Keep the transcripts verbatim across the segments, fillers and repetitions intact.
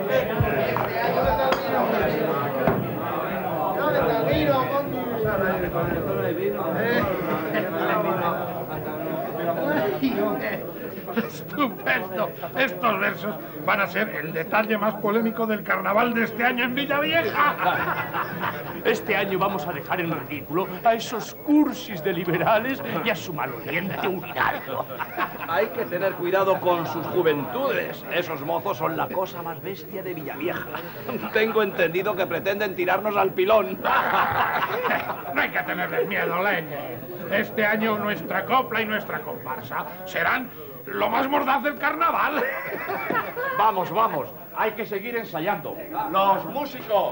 Estupendo. Estos versos van a ser el detalle más polémico del carnaval de este año en Villavieja. Este año vamos a dejar en ridículo a esos cursis de liberales y a su maloliente urinario. Hay que tener cuidado con sus juventudes. Esos mozos son la cosa más bestia de Villavieja. Tengo entendido que pretenden tirarnos al pilón. No hay que tenerles miedo, Leñe. Este año nuestra copla y nuestra comparsa serán lo más mordaz del carnaval. Vamos, vamos. Hay que seguir ensayando. Los músicos.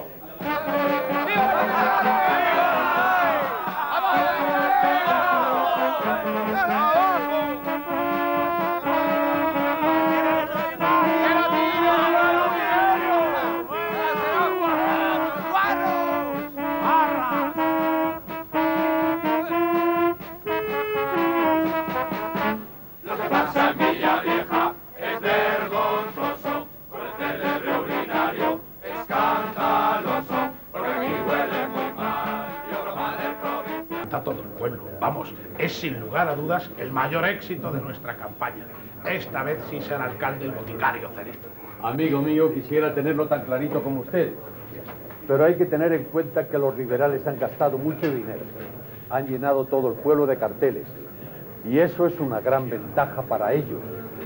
Todo el pueblo. Vamos, es sin lugar a dudas el mayor éxito de nuestra campaña. Esta vez sí será alcalde el boticario Cerezo. Amigo mío, quisiera tenerlo tan clarito como usted. Pero hay que tener en cuenta que los liberales han gastado mucho dinero. Han llenado todo el pueblo de carteles. Y eso es una gran ventaja para ellos.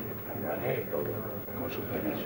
Con su permiso.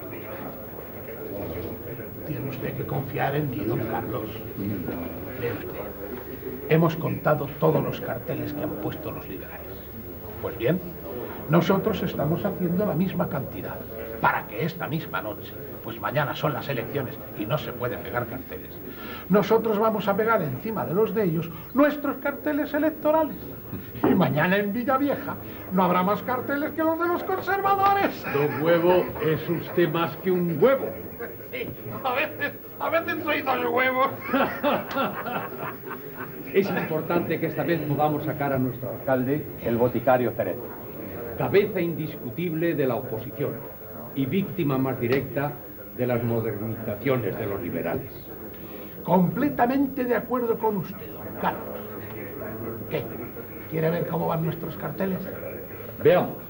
Tiene usted que confiar en mí, don Carlos. Ve usted. Hemos contado todos los carteles que han puesto los liberales. Pues bien, nosotros estamos haciendo la misma cantidad para que esta misma noche, pues mañana son las elecciones y no se pueden pegar carteles, nosotros vamos a pegar encima de los de ellos nuestros carteles electorales. Y mañana en Villavieja no habrá más carteles que los de los conservadores. Don Huevo, es usted más que un huevo. Sí, a veces, a veces soy dos huevos. Es importante que esta vez podamos sacar a nuestro alcalde, el boticario Cerezo, cabeza indiscutible de la oposición y víctima más directa de las modernizaciones de los liberales. Completamente de acuerdo con usted, don Carlos. ¿Qué? ¿Quiere ver cómo van nuestros carteles? Veamos.